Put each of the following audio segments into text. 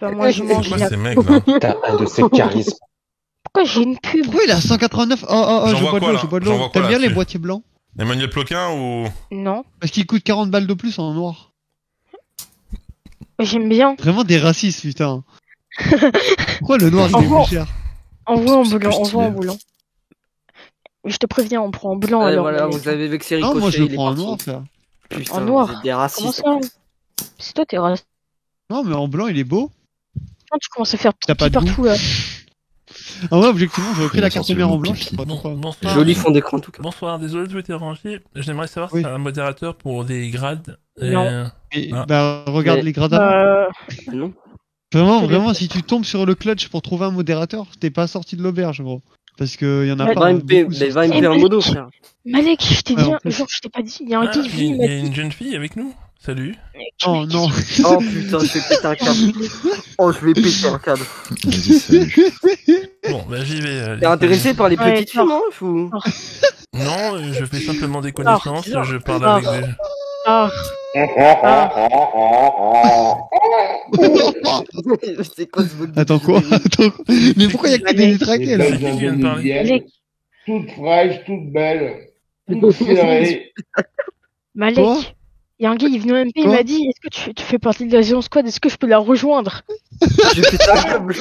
pas, moi je mange Quoi la... ces mecs là? T'as un de ces charismes. Pourquoi j'ai une pub? Pourquoi il a 189? Oh, J'en je vois bois de quoi, l'eau, là je bois de J'en l'eau. vois quoi, T'aimes bien les là-dessus boîtiers blancs? Emmanuel Ploquin ou... Non. Parce qu'ils coûtent 40 balles de plus en noir. J'aime bien. Vraiment des racistes, putain. Pourquoi le noir il est Envoie- plus cher? Envoie en C'est blanc, plus envoie en stylé. blanc. Je te préviens, on prend en blanc Ouais, alors. voilà, mais- vous avez vexé Non, Ricochet, moi je le il est prends en parti. noir, frère. Putain, En noir. vous êtes des Comment racistes. ça? C'est toi, t'es raciste. Non, mais en blanc il est beau. Quand tu commences à faire T'as pas pipi de partout là. Ah ouais, objectivement, j'aurais pris Il a la carte sorti mère le en mot blanc, pipi. je sais pas pourquoi. Bonsoir. Joli fond d'écran en tout cas. Bonsoir, désolé de vous déranger. J'aimerais savoir Oui. si c'est un modérateur pour des grades. Non. Et, Ah. bah, regarde Mais- les grades avant. Non. Vraiment, si tu tombes sur le clutch pour trouver un modérateur, t'es pas sorti de l'auberge, gros. Parce que y en a Ouais. pas. 20 MP, beaucoup mais sur 20 MP en modo, frère. Malek, je t'ai Ouais, dit, en plus. genre, je t'ai pas dit, il y a un Ah, gay, il il y m'a a dit. une jeune fille avec nous. Salut. Oh non. Oh putain, je vais péter un câble. Oh, je vais péter un câble. Vas-y, salut. Bon, bah j'y vais. T'es intéressé par les Ouais, petites filles, non fou? Non, je fais simplement des connaissances. Ah. Je parle Ah. avec des... Ah, C'est quoi ce bug? Attends quoi? Attends quoi? Mais pourquoi y a que des détraqués là? C'est qui vient de parler? Malek, Toute fraîche, toute belle, toute serrée. Malek. Quoi? Il y a un gars, il est venu au MP, il Quoi m'a dit, est-ce que tu fais partie de la Géant Squad, est-ce que je peux la rejoindre? Je vais péter un câble.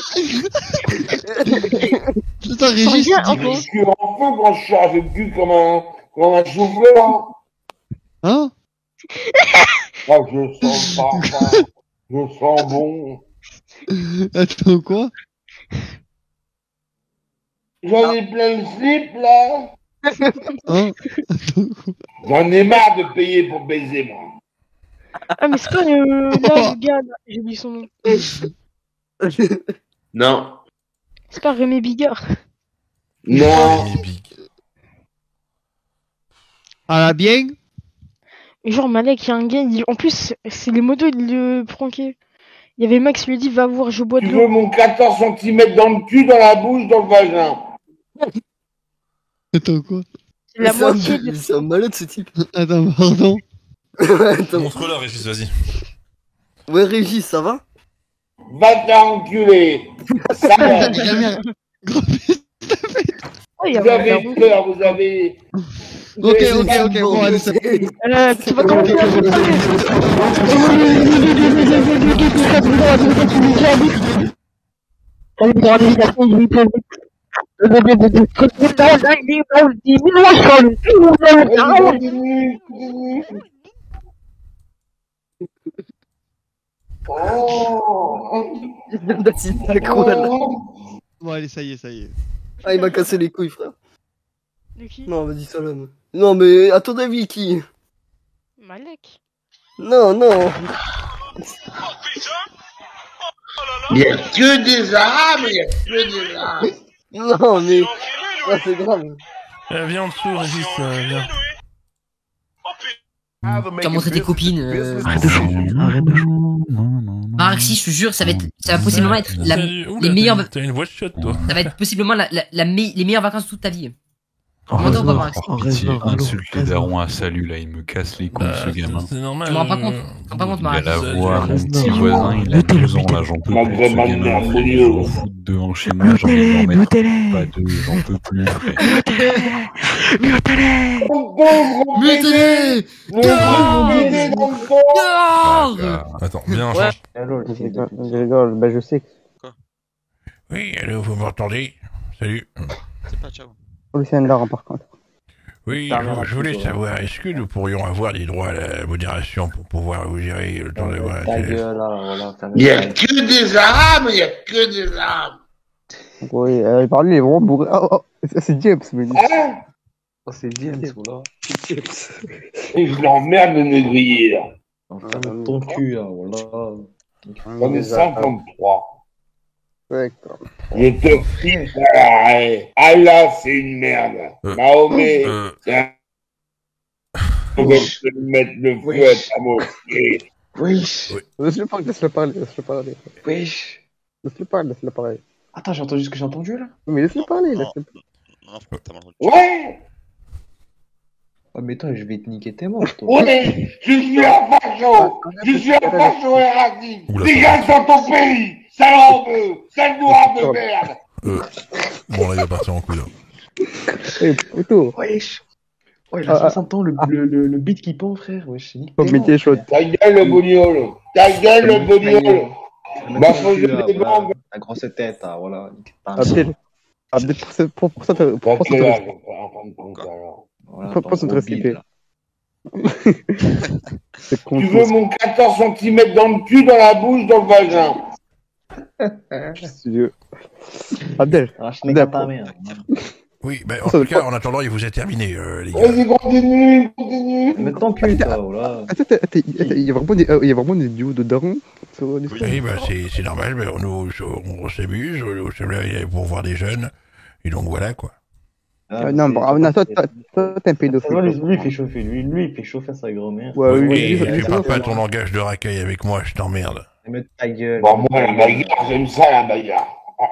Putain, Régis, Reviens, tu dis en quoi? Je suis en feu quand je charge le cul comme un souffleur. Hein? Ah, je sens parfum, je sens bon. Attends quoi? J'en ai plein le slip, là. Hein? Attends quoi? J'en ai marre de payer pour baiser, moi. Ah, mais c'est pas là, le gars, là, j'ai oublié son nom. Non. C'est pas Rémi Bigard. Non. Il est big. Ah la bien? Mais genre, Malek, il y a un gars, en plus, c'est les motos, il le pranké. Il y avait Max, il lui a dit, va voir, je bois de Tu l'eau. veux mon 14 cm dans le cul, dans la bouche, dans le vagin. Attends quoi? C'est la C'est un- moitié de... C'est un malade ce type. Attends, pardon. Attends. Montre-la, Régis, vas-y. Ouais, Régis, ça va? Va t'enculer. Ça va. Oh, il y Vous avait un avez garou. peur, vous avez... Ok, bon, allez, ça... Tu vas commencer à Bon, allez, ça y est. Ah, il m'a cassé les couilles, frère. De qui? Non, vas-y, salam. Non, mais à ton avis, qui? Malek. Non, non. Il n'y a que des arabes, il n'y a que des arabes. Non, mais. Ah, c'est grave. Viens en dessous, Régis, viens. Comment c'est tes copines Arrête de chanter. Arrête de chanter. Marxi, je te jure, ça va possiblement être Salut. Oula, les meilleures, T'as une voix de shot, toi. ça va être possiblement les meilleures vacances de toute ta vie. Oh, M'entends pas, Reznor, Marx Reznor, insulte les darons à salut là, il me casse les couilles ce gamin. C'est normal. Tu me rends pas compte. Tu te rends pas compte, Il a Marx. la voix, mon Reznor. petit voisin, il a 12 ans là, j'en peux Ma plus. vraie Ce mère, gamin, merde, il Dieu. m'en fout devant chez moi, j'ai envie d'en mettre pas deux, j'en peux plus. frère. Mutez Dehors Attends, viens, Ouais. change. Allô, je rigole, bah je sais que... Oui, allô, vous m'entendez? Salut. Lucien Laurent par contre. Oui, je voulais savoir, est-ce que nous pourrions avoir des droits à la modération pour pouvoir vous gérer le temps d'avoir la Ta télé? gueule, là, voilà. Il n'y a que des arabes, il n'y a que des arabes. Oui, il parlait, il est vraiment bourré. Oh, c'est James, mais... Hein? Oh, c'est James, voilà. Et je l'emmerde le négrier, là. Ton cul, là, voilà. J'en ai 53. Ouais, Je te file à l'arrêt. Allah, c'est une merde. Mahomet, c'est un... On va te mettre le feu à ta mosquée. Wesh. Laisse-le parler, laisse-le parler. Wesh. Laisse-le parler. Attends, j'ai entendu ce que j'ai entendu là. Mais laisse-le parler, laisse-le parler. Ouais, Oh, mais toi, je vais te niquer tes manches, toi. ouais, je suis un facho. Je suis un facho et raciste. Oula, Dégage dans ton pays. Sale rebeu, sale noir de merde. Bon, là, il va partir en couille, là. Eh, plutôt. Wesh. Ouais, il a 60 ans, le beat qui pend, frère. Wesh, c'est Oh, mais t'es chaud. Ta gueule, le boniol. Ta gueule, le boniol. Bah, faut que je demande. La grosse tête, ah, voilà. Abdel, pour ça, Pour quel âge, en fin de compte, alors? Pourquoi ça te respecter? Tu veux mon 14 cm dans le cul, dans la bouche, dans le vagin? Dieu. Abdel. Oui, en tout cas, en attendant, il vous est terminé, les gars. Vas-y, continue. Mais ton cul, toi, voilà. Attends, il y a vraiment des duos de darons sur l'histoire. Oui, c'est normal, mais on s'amuse, on s'amuse pour voir des jeunes, et donc voilà, quoi. Non, toi, t'es un pédophile. Lui, il fait chauffer, lui, il fait chauffer sa grand-mère. Ouais, oui, tu parles pas à ton langage de racaille avec moi, je t'emmerde. Mais ta gueule. Bon, moi, la bagarre, j'aime ça, la bagarre.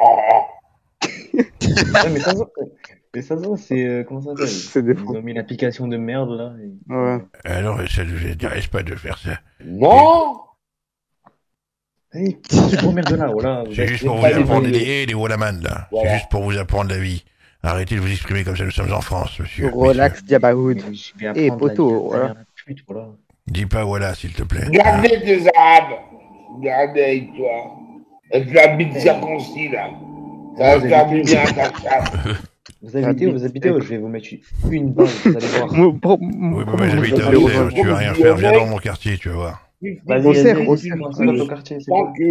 Mais ça, c'est. Comment ça s'appelle? Ils ont mis l'application de merde, là. Ouais. Alors, ça ne vous intéresse pas de faire ça. Non! Hey, petite merde là, voilà. C'est juste pour vous apprendre les Wallaman, là. C'est juste pour vous apprendre la vie. Arrêtez de vous exprimer comme ça, nous sommes en France, monsieur. Relax, Diabahoud. Eh, poteau, voilà. Dis pas voilà, s'il te plaît. Gardez tes arabes. Gardez avec toi. Avec la bite circoncis, là. Ça va faire du bien à ta femme. Vous habitez où? Je vais vous mettre une balle, vous allez voir. Oui, mais j'habite à Auxerre, tu vas rien faire. Viens dans mon quartier, tu vas voir. Vas-y, au quartier, c'est quoi?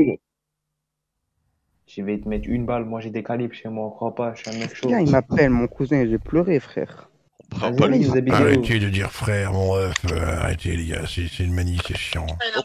Je vais te mettre une balle, moi j'ai des calibres chez moi, on croit pas, je suis un mec chaud. Il m'appelle, mon cousin, j'ai pleuré, frère. Arrêtez de dire frère, mon ref, arrêtez les gars, c'est une manie, c'est chiant.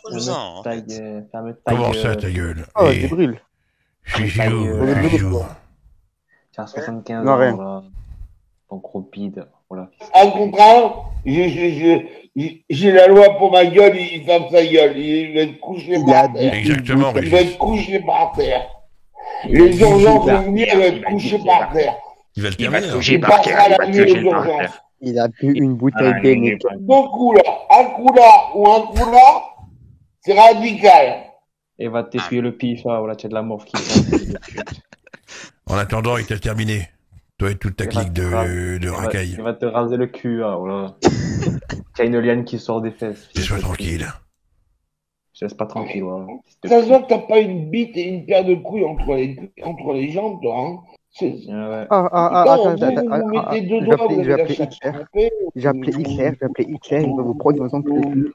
Comment ça, ta gueule? Oh, j'ai brûle. Je suis Gilou. Tiens, 75 non, ans, rien. là. Ton gros bide, voilà. En contraire, j'ai la loi pour ma gueule, il ferme sa gueule, il va être couché par terre. Exactement, Il va être couché par terre. Les urgences vont venir, il va être couché par terre. Il va le terminer. Il passera la nuit aux urgences. Il a bu une bouteille d'Heineken. Deux coups là, un coup là ou un coup là, c'est radical. Et va t'essuyer le pif, là, voilà, tu as de la morve qui sort. En attendant, il t'a terminé. Toi et toute ta clique de racailles. Il va te raser le cul, là, voilà. T'as une liane qui sort des fesses. Sois tranquille. Je laisse pas tranquille, voilà. Ça se voit que t'as pas une bite et une paire de couilles entre les jambes, toi, hein. Attends, j'ai appelé Hitler, il va vous prendre dans un peu.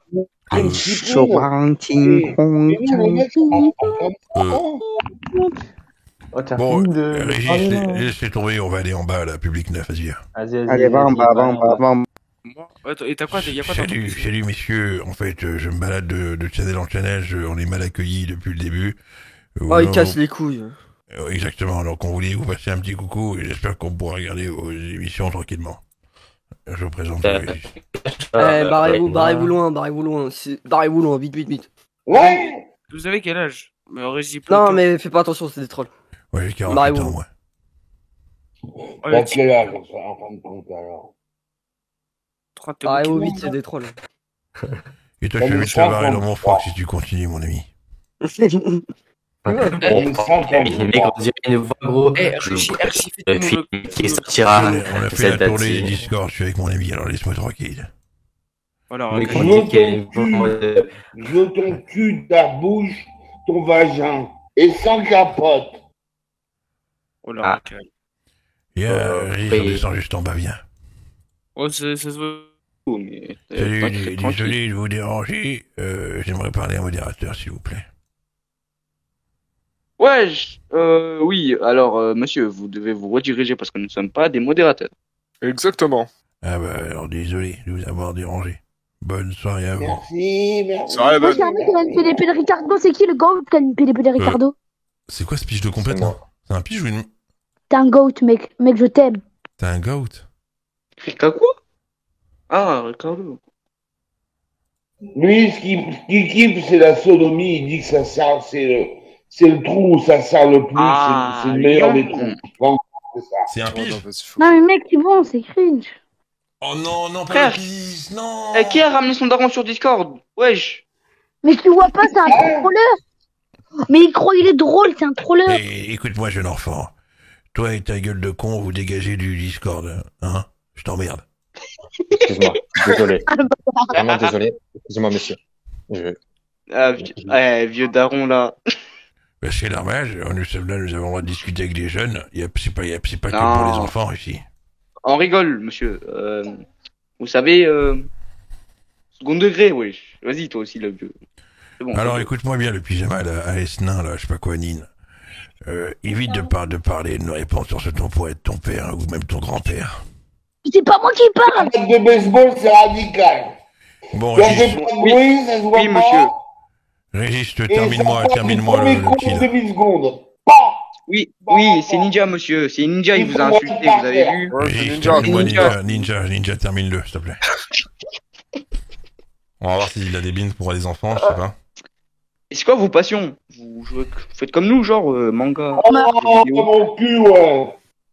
Bon, Régis, laissez tomber, on va aller en bas, là, public 9, vas-y. Allez, va en bas. Et t'as quoi? Y'a quoi? Salut, messieurs. En fait, je me balade de channel en channel, on est mal accueillis depuis le début. Oh, il casse les couilles. Exactement, donc on voulait vous passer un petit coucou et j'espère qu'on pourra regarder vos émissions tranquillement. Je vous présente Régis. Barrez-vous loin, barrez-vous loin, vite. Ouais. Vous avez quel âge? Non, mais fais pas attention, c'est des trolls. Ouais, j'ai 48 ans, moi. T'as quel âge, en fin de compte, alors? Barrez-vous vite, c'est des trolls. Et toi, je vais te faire barrer dans mon froc si tu continues, mon ami. On dirait une voix gros. Qui sortira. On a fait la tournée des Discord, je suis avec mon ami, alors laisse-moi tranquille. Alors, je veux ton cul, ta bouche, ton vagin, et sans capote. Oh là, Régis, on descend juste en bas, viens. Oh, ça se voit. Mais salut, désolé de vous déranger. J'aimerais parler à un modérateur, s'il vous plaît. Oui, alors, monsieur, vous devez vous rediriger parce que nous ne sommes pas des modérateurs. Exactement. Ah bah, alors désolé de vous avoir dérangé. Bonne soirée à vous. Merci. Soirée bonne. Moi, j'ai un mec qui a une PDP de Ricardo, c'est qui le goat qui a une PDP de Ricardo? C'est quoi ce pige de complètement? C'est un pige ou une... T'es un goat, mec, je t'aime. T'es un goat? Ricardo quoi? Ah, Ricardo. Lui, ce qu'il kiffe, c'est la sodomie, il dit que ça sert, c'est le trou où ça sert le plus, c'est le meilleur des trous. Bon, c'est un pige. Non mais mec, c'est bon, c'est cringe. Oh non, pas frère. le pige, non. Qui a ramené son daron sur Discord? Wesh. Mais tu vois pas, c'est un contrôleur. Mais il croit qu'il est drôle, c'est un trolleur. Écoute-moi, jeune enfant. Toi et ta gueule de con, vous dégagez du Discord, hein? Je t'emmerde. Excuse-moi, désolé. Vraiment désolé. Excusez-moi, monsieur. Vieux daron, là. Ben, c'est normal, nous sommes là, nous avons le droit de discuter avec les jeunes. C'est pas que Non. pour les enfants, ici. On rigole, monsieur. Vous savez, second degré, wesh. Vas-y, toi aussi, le vieux. C'est bon. Alors, écoute-moi bien, le pyjama, là, à Esnin, là, je sais pas quoi, Nine. Évite de parler, de me répondre sur ce ton pour être ton père, ou même ton grand-père. C'est pas moi qui parle. De baseball, c'est radical. Bon, Il y a Régis. des points de bruit, ça se voit Oui, pas. monsieur. Régis, Et termine-moi ça le compte petit, là. demi-seconde. Oui, c'est Ninja, monsieur. C'est Ninja, il vous a insulté, vous avez vu? Régis, termine-moi Ninja, termine-le, s'il te plaît. On va voir s'il a des bins pour les enfants, je sais pas. Et c'est quoi vos passions? Vous faites comme nous, genre manga. Oh, mon cul, ouais.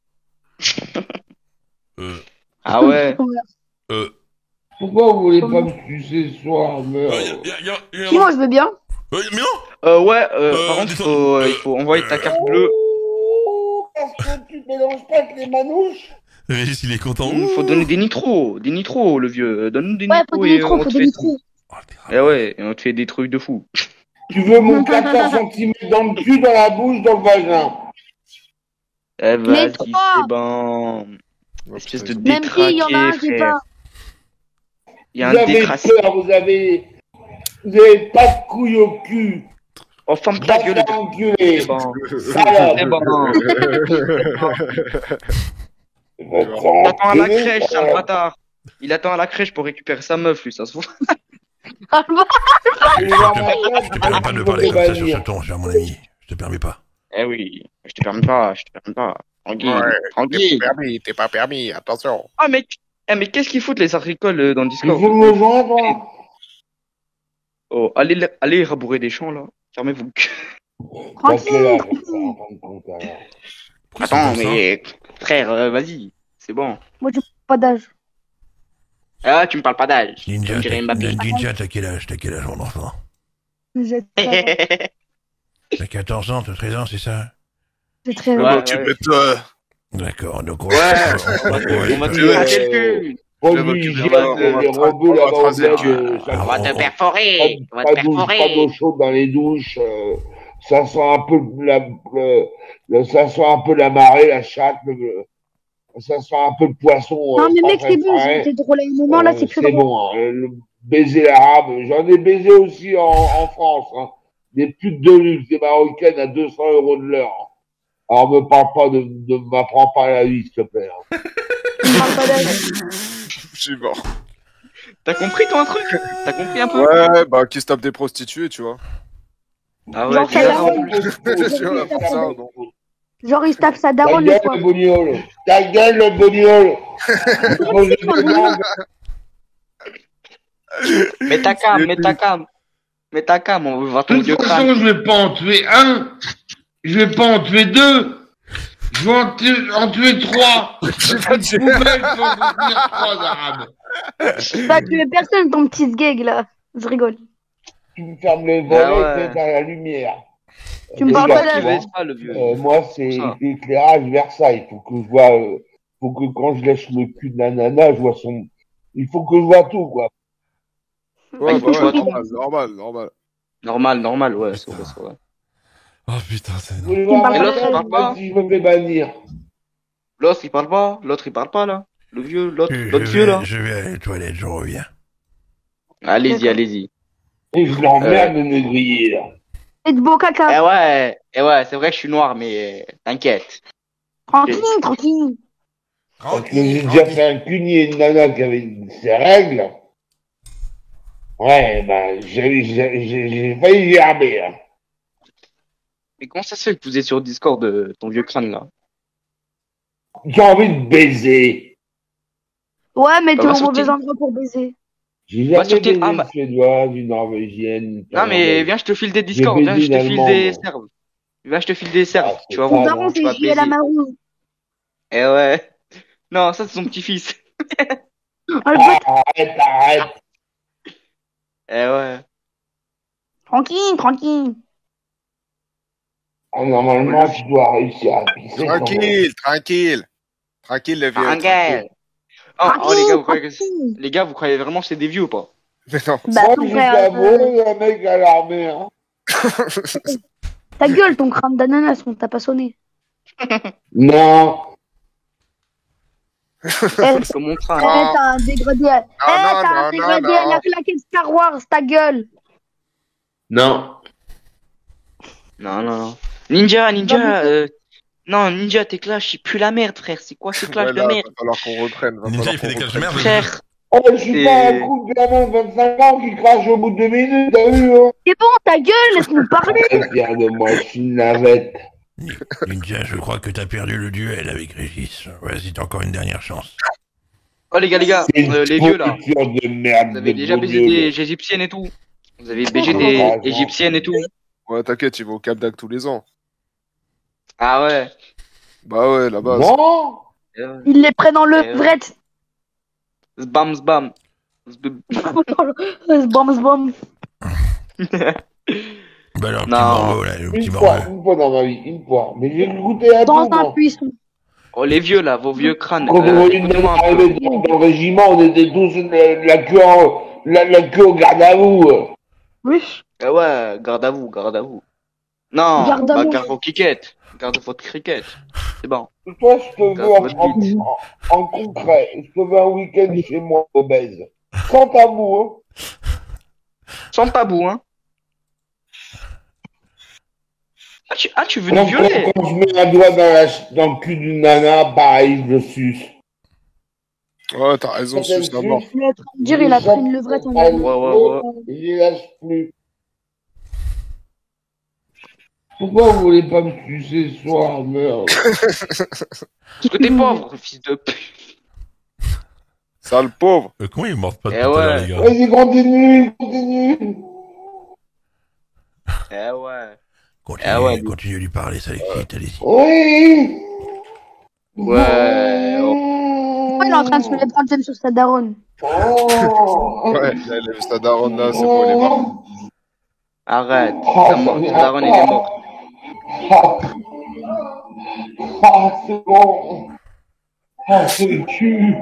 Ah ouais. Pourquoi vous voulez pas me sucer ce soir, merde? Si, moi je veux bien. Ouais, par contre, il faut envoyer ta carte bleue. Parce que tu te mélanges pas avec les manouches? Régis, il est content. Il faut donner des nitros, le vieux. Donne-nous des Ouais, nitros faut des et nitros, on faut te des fait. nitros. Eh ouais, et on te fait des trucs de fou. Tu veux mon 14 cm dans le cul, dans la bouche, dans le vagin? Eh Mais vas-y, trois. c'est bon. Espèce de Même s'il y en a un détraqué, qui est frère. pas. Il y a Vous un avez décrassé. peur, vous avez pas de couilles au cul. Oh, ferme ta gueule. Enculé. C'est bon. Salope. C'est bon. Il attend à la crèche, c'est un bâtard. Il attend à la crèche pour récupérer sa meuf, lui, ça se voit. Je te permets pas de parler comme ça sur ce ton, cher mon ami. Je te permets pas. Eh oui, je te permets pas. Tranquille. T'es pas permis, attention. Ah, mec. Mais qu'est-ce qu'ils foutent, les agricoles, dans le Il Discord? faut me vendre. Oh, allez rabourer des champs, là. Fermez-vous. Tranquille. Attends, mais frère, vas-y, c'est bon. Moi j'ai pas d'âge. Ah, tu me parles pas d'âge. Ninja, On dirait Mbappé. t'as quel âge, mon enfant? J'ai T'as 14 ans, t'as 13 ans, c'est ça? très Ouais, Tu m'étonnes. D'accord, donc on va te faire quelques. On va te perforer. Pas d'eau chaude dans les douches. Ça sent un peu ça sent un peu la marée, la chatte. Ça sent un peu le poisson. Non mais mec c'est bon, c'était drôle à un moment là c'est plus C'est drôle. bon, hein, le baiser l'arabe. J'en ai baisé aussi en France. Hein. Des putes de luxe, des marocaines à 200 € de l'heure. Alors me parle pas m'apprends pas la vie, s'il te plaît. Hein. Je suis mort. T'as compris toi un truc? T'as compris un peu? Ouais, bah qui se tape des prostituées, tu vois. Ah ouais, Genre, genre il se tape sa daronne des fois. Ta gueule le boniole. Mets ta cam, on veut voir ton De vieux toute façon, crâne. je vais pas en tuer un. Je vais pas en tuer deux. Je vais en tuer trois. Cette poubelle peut contenir 3 arabes. Bah tu es personne ton petit sgeg là. Je rigole. Tu me fermes les volets, t'es à la lumière. Tu me parles pas d'âge. Moi, c'est éclairage Versailles. Faut que je vois, faut que quand je lèche le cul de la nana, je vois son. Il faut que je vois tout, quoi. Ouais, bah ouais, Normal, ouais, c'est vrai. Oh putain, c'est Vous voulez voir Et l'autre, il parle pas. si je me fais bannir. L'autre, il parle pas, là. Le vieux, l'autre vieux, là. Je vais aller aux toilettes, je reviens. Allez-y. Et je l'emmerde, le négrier, là. Et de beau caca. Eh ouais, c'est vrai que je suis noir, mais t'inquiète. Tranquille. Parce que j'ai déjà fait un cunier une nana qui avait ses règles. Ouais, bah, j'ai failli gerber, hein. Mais comment ça se fait que vous êtes sur Discord, ton vieux crâne, là? J'ai envie de baiser. Ouais, mais t'es va au sur mauvais tes- endroit pour baiser. J'ai Va jamais sur tes- baisé Ah, une bah- suédoise, une norvégienne. Non, mais viens, je te file des Discord, baisé viens, je te une file Allemande. des serves. Viens, je te file des serves, tu vas Ton voir, daron tu c'est vas Jules à la baiser. Marouse. Eh ouais. Non, ça, c'est son petit-fils. Arrête. Eh ouais. Tranquille. Normalement, tu dois réussir à pisser. Tranquille, le vieux. Tranquille. Oh, les gars, vous croyez vraiment que c'est des vieux ou pas? Mais non. Bah, ton frère. Le mec à l'armée, hein. Ta gueule, ton crâne d'ananas, on t'a pas sonné. Non. C'est mon crâne. T'as un dégradé. T'as un dégradé à la claquette Star Wars, ta gueule. Non. Non. Ninja, non, Ninja, tes clashs, c'est plus la merde, frère. C'est quoi ces clashs de merde? Va falloir qu'on reprenne. Ninja, il fait des clashs de merde. Frère. Oh, je suis pas un coup de gamin de 25 ans qui crache au bout de 2 minutes, t'as vu, hein? C'est bon, ta gueule, laisse-nous parler. Regarde-moi, je suis une navette. Ninja, je crois que t'as perdu le duel avec Régis. Vas-y, t'as encore une dernière chance. Oh, les gars, les vieux, là. De merde, Vous avez déjà baisé des égyptiennes et tout. Vous avez baisé des égyptiennes et tout. Ouais, t'inquiète, il va au Cap d'Agde tous les ans. Ah ouais. Bah ouais, là-bas. Non. Il les prend dans le vrai. Zbam. Zbam. Bah alors, petit morceau, là, le petit morceau. Une fois dans ma vie, une fois. Mais j'ai goûté à tout. Dans un buisson. Oh, les vieux, là, vos vieux crânes. Quand on est arrivé dans le régiment, on était tous la queue au garde à vous. Oui. Ah ouais, garde à vous. Non, garde vos criquettes. Garde votre cricket. C'est bon. Toi, je te veux en concret. Je te veux un week-end chez moi, obèse. Sans tabou, hein. Sans tabou, hein. Tu veux nous violer? Quand je mets un doigt dans le cul d'une nana, pareil, je le suce. Ouais, t'as raison, suce d'abord. Je vais dire, il a pris une levrette en Ouais. Il les lâche plus. Pourquoi vous voulez pas me sucer ce soir, merde? Parce que t'es pauvre, fils de pute. Sale pauvre. Comment ils mordent pas de Eh tout à l'heure, ouais. les gars? Vas-y, continue. Eh ouais. Continue à lui parler, ça excite, allez-y. Oui. Ouais. Pourquoi il est en train de se les prendre sur sa daronne? Ouais, là, le stade daronne, là, c'est pour les morts. Arrête. Ta daronne, il est mort. C'est bon. C'est le cul.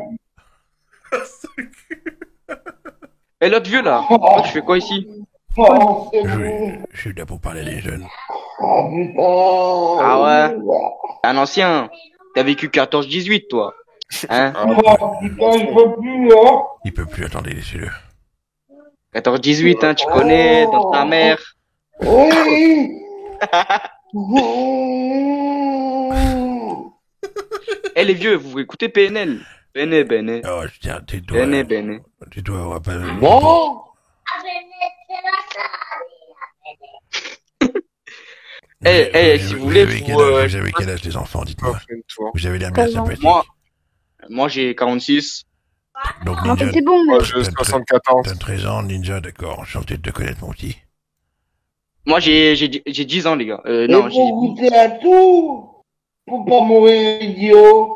Et l'autre vieux, là, toi, tu fais quoi ici? Je suis là pour parler des jeunes. Putain. Ah ouais. Un ancien. T'as vécu 14-18, toi. Hein? Putain, il peut plus, hein. Il peut plus, attendez, laissez-le. 14-18, hein, tu connais, dans ta mère. Oui. Eh les vieux, vous écoutez PNL? Bene. Oh, tiens, tais-toi. Bene. Tais-toi, on va pas... Non. Si vous voulez, vous avez quel âge, les enfants, dites-moi? Vous avez l'air bien sympathique. Moi, j'ai 46. Donc, Ninja, c'est bon, moi, j'ai 74. T'as 13 ans, Ninja, d'accord. Enchanté de te connaître, mon petit. Moi, j'ai 10 ans, les gars. Non, j'ai... Pour goûter à tout. Pour pas mourir, idiot.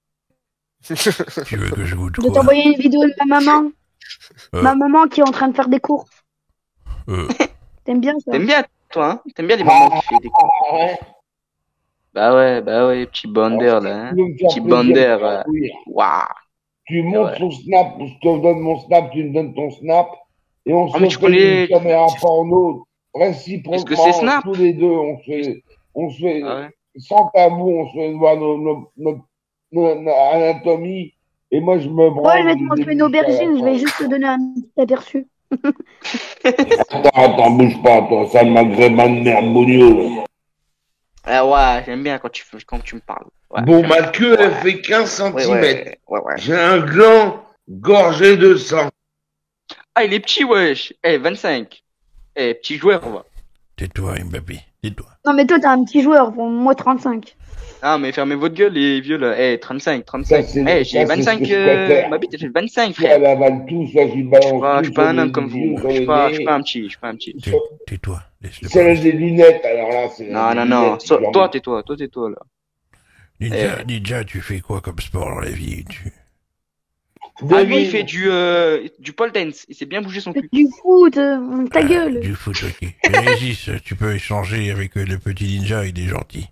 Tu veux que je goûte Je quoi? vais t'envoyer une vidéo de ma maman. Ma maman qui est en train de faire des courses. T'aimes bien ça? T'aimes bien, toi, hein? T'aimes bien les mamans qui font des courses? Bah ouais, petit bandeur, là, hein? Petit bandeur, waouh! Tu montes ton snap, je te donne mon snap, tu me donnes ton snap, et on se fait une caméra porno réciproquement. Est-ce que c'est Snap? Tous les deux, on se fait sans tabou, on se fait voir notre anatomie, et moi je me branle. Ouais, je vais te montrer une aubergine, je vais juste te donner un petit aperçu. Attends, bouge pas, toi, ça m'agrément de merde, bougnoule. Ah ouais, j'aime bien quand tu me parles. Ouais, bon, ma queue, elle fait 15 cm. Ouais. J'ai un gland gorgé de sang. Ah, il est petit, wesh. 25. Petit joueur, on va. Tais-toi, Mbappé, tais-toi. Non, mais toi, t'es un petit joueur, moi 35. Ah, mais fermez votre gueule, les vieux, là. 35. J'ai 25, ma bite, j'ai 25, frère. Elle avale tout, ça, je balance. Je suis pas un homme comme vous. Je suis pas un petit. Tais-toi, laisse-le. C'est des lunettes, alors là, c'est. Non. Toi, tais-toi, là. Ninja, tu fais quoi comme sport dans la vie? Ah, lui, il fait du pole dance. Il s'est bien bougé son cul. Du foot, ta gueule. Du foot, ok. Mais Régis, tu peux échanger avec le petit ninja, il est gentil.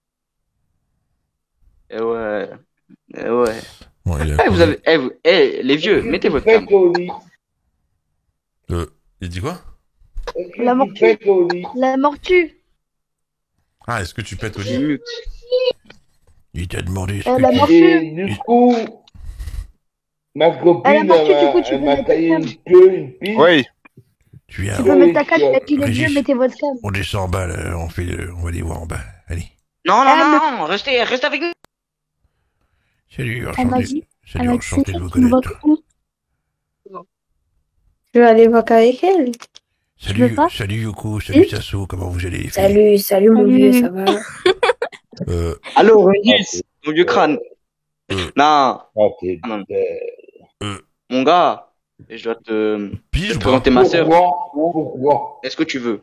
Ouais. Ouais. Bon, Vous avez, les vieux, mettez votre cam. Il dit quoi? La mortue. La mortue. Ah, est-ce que tu pètes au lit? Il t'a demandé ce La que mortue. Et du coup, ma copine, elle m'a taillé une queue, une piste. Oui. Tu viens. Tu peux mettre ta cam et puis les Régis, vieux, mettez votre cam. on descend en bas, là, on va les voir en bas. Allez. Non, restez avec nous. Salut, Elle m'a dit. Salut, enchanté de vous connaître. Je vais aller voir avec elle. Salut Yoko, salut Sasso, comment vous allez les Salut, filles? salut mon vieux, ça va? Allô, Régis, mon vieux crâne. Non. Mon gars, je dois te présenter ma sœur. Pourquoi? Est-ce que tu veux?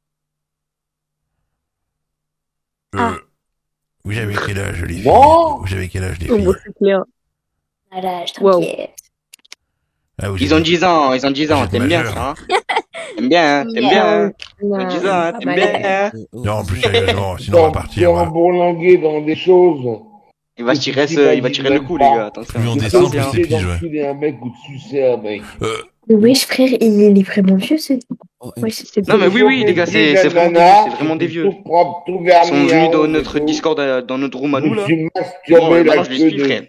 Vous avez quel âge les filles? Non. Vous avez quel âge les filles? C'est clair. À l'âge, t'inquiète. Ah, ils ont 10 ans, t'aimes bien ça, hein? T'aimes bien, hein? T'aimes bien, hein? Ils ont 10 ans, hein? T'aimes bien, hein? Non, plus sérieusement, sinon on va partir. On va bourlinguer dans des choses. Il va tirer le coup, les gars, attention. Plus on descend, plus c'est pige, ouais. D'enculer un mec ou de sucer un mec. Wesh, frère, il est vraiment vieux, c'est. Non, mais oui, les gars, c'est vraiment des vieux. Tout propre, tout Ils vernis. sont venus dans notre Discord, dans notre room à nous, là. Bon, maintenant, je l'explique, frère.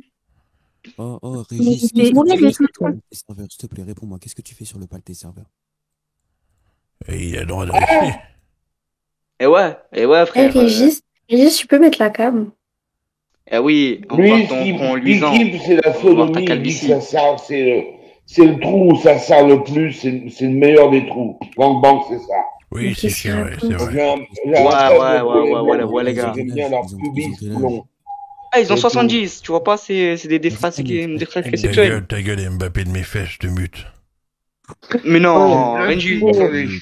Régis, s'il te plaît, réponds-moi. Qu'est-ce que tu fais sur le palais des serveurs? Et il a le droit de rester. Eh ouais, frère. Régis, tu peux mettre la cam. Eh oui, on Lui, voit ton luisant. c'est la sodomie, il dit que ça sert, c'est le trou où ça sert le plus, c'est le meilleur des trous. Gangbang, c'est ça. Oui, c'est sûr, c'est vrai. Ouais, les gars. J'aime bien leur pubis long. Ah, ils ont 70, tu vois pas, c'est des phrases sexuelles. Ta gueule, Mbappé de mes fesses, je te mute. Mais non, Renji. Oui,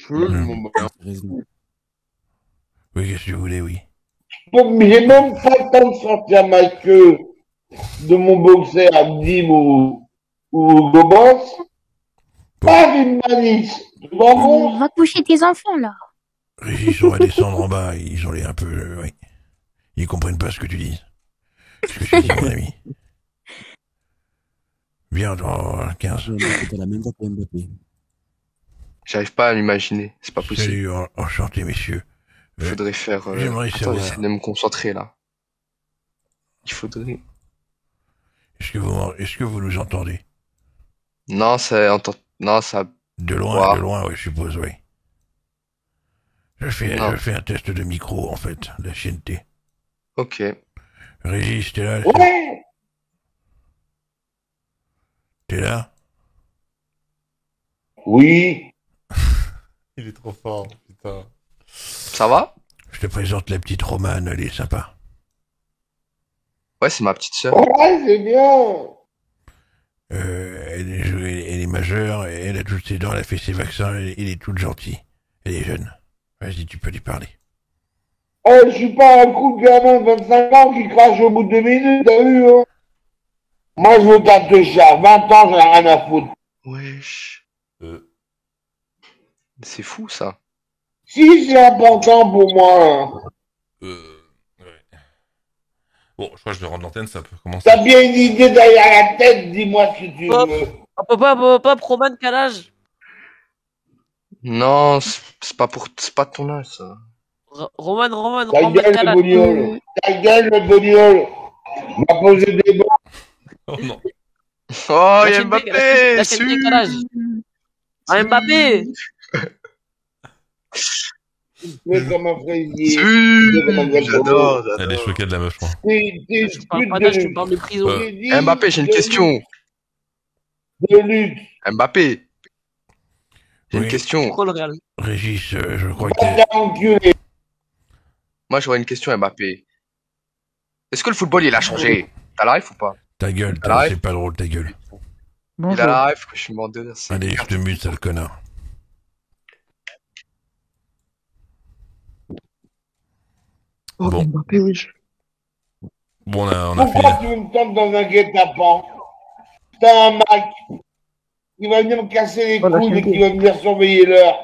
qu'est-ce que vous voulez, oui. J'ai même pas le temps de sortir ma queue de mon boxer Abdim ou Gobos. Pas une malice. On va coucher tes enfants, là. Régis, on va descendre en bas, ils ont l'air un peu... oui. Ils comprennent pas ce que tu dis. Ce que tu dis, mon ami. Viens dans 15. J'arrive pas à l'imaginer, c'est pas possible. Salut, enchanté, messieurs. Il faudrait faire... J'aimerais Attends, savoir... j'essaie de me concentrer, là. Il faudrait... Est-ce que vous nous entendez? Non, ça... De loin, ouais, je suppose, oui. Je fais un test de micro, en fait, la chienneté. Ok. Régis, t'es là? Ouais. T'es là? Oui. Il est trop fort, putain. Ça va? Je te présente la petite Romane, elle est sympa. Ouais, c'est ma petite sœur. Ouais, c'est bien. Elle est majeure, elle a toutes ses dents, elle a fait ses vaccins, elle est toute gentille. Elle est jeune. Vas-y, tu peux lui parler. Je suis pas un coup de gamin de 25 ans qui crache au bout de 2 minutes, t'as vu, hein? Moi, je veux tape de chat. 20 ans, j'en ai rien à foutre. Wesh. C'est fou, ça. Si, c'est important pour moi. Ouais. Bon, je crois que je vais rendre l'antenne, ça peut commencer. T'as bien une idée derrière la tête, dis-moi ce que tu veux. Papa, Roman, quel âge? Non, c'est pas ton âge, ça. Roman, Ta gueule, le bognol. Ta gueule, le bognol. M'a posé des bons. Oh non. Oh, il y a Mbappé. Quel âge? Ah, Mbappé. Mais comme un fraisier. J'adore. Elle est choquée de la meuf, je crois. Je parle pas d'âge, tu parles de prison. Mbappé, j'ai une question. De lutte. Mbappé. J'ai une question. Régis, je crois que... Moi, j'aurais une question, Mbappé. Est-ce que le football, il a changé? T'as la ref ou pas? Ta gueule, c'est pas drôle, ta gueule. Il a la ref que je suis mort de rire. Allez, je te mute, sale connard. Oh, bon. Mbappé, oui. Bon, on a Pourquoi tu me tentes dans un guet-apens? t'as un Mac qui va venir me casser les couilles et qui va venir surveiller l'heure.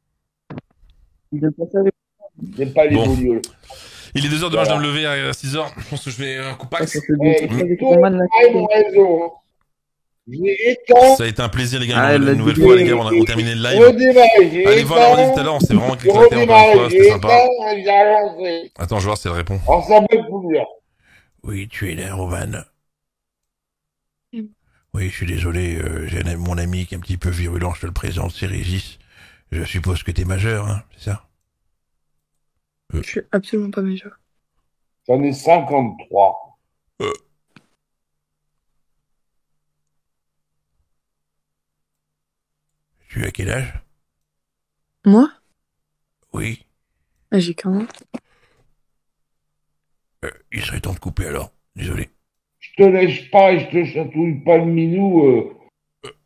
J'aime pas les Bon. bougnoules. Il est 2h, demain je dois me lever à 6h. Je pense que je vais un coup pax. Tout le monde a une raison. J'ai éteint. Ça a été un plaisir, les gars. Ah, Une nouvelle elle fois, l'a les gars, on a terminé le live. Redémarrer, j'ai Allez voir la rediff éteint. tout à l'heure, on s'est vraiment J'ai éclaté encore une fois, redémarré, c'était j'ai sympa. éteint, j'ai relancé. Attends, je vais voir si elle répond. Alors ça peut plus bien. Oui, tu es là, Roman. Oui, je suis désolé, j'ai mon ami qui est un petit peu virulent, je te le présente, c'est Régis. Je suppose que t'es majeur, hein, c'est ça? Je suis absolument pas majeur. J'en ai 53. Tu as quel âge? Moi? Oui. J'ai 40. Il serait temps de couper alors, désolé. Je te lèche pas et je te chatouille pas le minou